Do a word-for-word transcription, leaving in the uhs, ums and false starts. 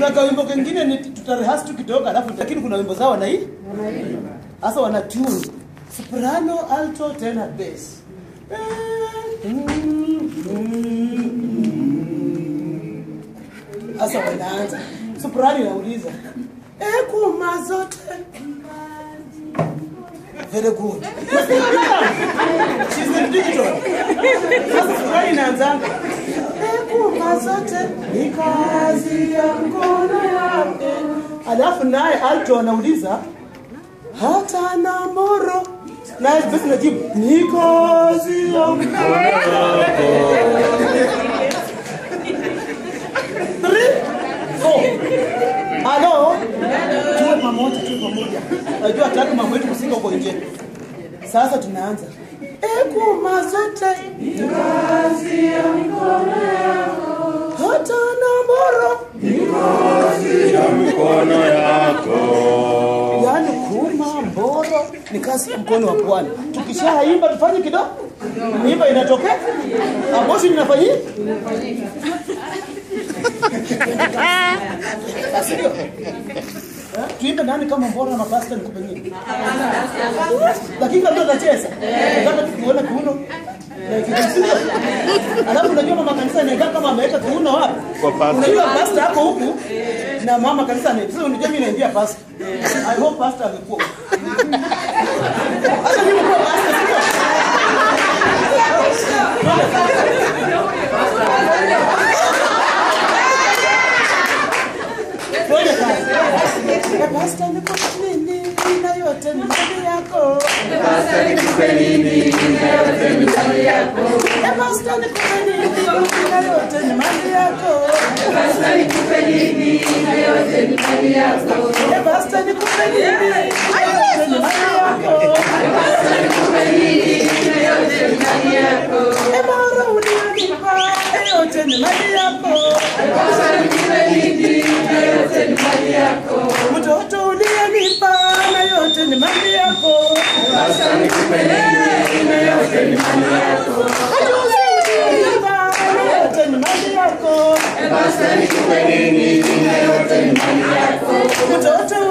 Kuna wimbo kingine ni tutarehas tu kidogo alafu lakini kuna wimbo zao na hii. Sasa wana tune soprano, alto, tenor, bass. Sasa wanaanza. Soprano inauliza, "Eh kuma zote." Very good. She's in digital. Sasa soprano inaanza. "Eh kuma zote ni kazi ya mkono wake." Alafu naye alto anauliza, "Hata na moro." Naye basi najibu, "Ni kazi ya mkono wake." Hello? Tuwe pamoja, tuwe pamoja. Najua hataki mambo yetu kusika huko nje. Sasa tunaanza. Eku mazote kazi ya mikono yako. Hata na mboro kazi ya mikono yako. Yaani kuma mboro ni kazi ya mkono wa Bwana. Tukishaimba tufanye kidogo. Imba inatokea. Aboshi inafanyika. Asio. Tuimbe nani kama mbora na mapasta nikupe nini? Lakini kama tunacheza, nataka tukiona kiuno. Alafu unajua mama kanisa anaeka kama ameweka kiuno wapi? Unajua pasta hapo huku na mama kanisa anaeka. Sasa unajua mimi naingia pasta. I hope pasta amekuwa. Hata mimi kwa pasta sio. Pasta nikupe nini na yote ni mali yako. Pasta nikupe nini na yote ni mali yako. Pasta nikupe nini na yote ni mali yako. Pasta nikupe nini na yote ni mali yako. Pasta nikupe nini na yote ni mali yako. Pasta nikupe nini na yote ni mali yako. Bora unipa na yote ni mali yako. Pasta nikupe nini na yote ni mali yako. Mtoto uliyenipa na yote ni mali yako. Pasta nikupe nini na yote ni mali yako. Mtoto uliyenipa na yote ni mali yako. Pasta nikupe nini na yote ni mali yako. Mtoto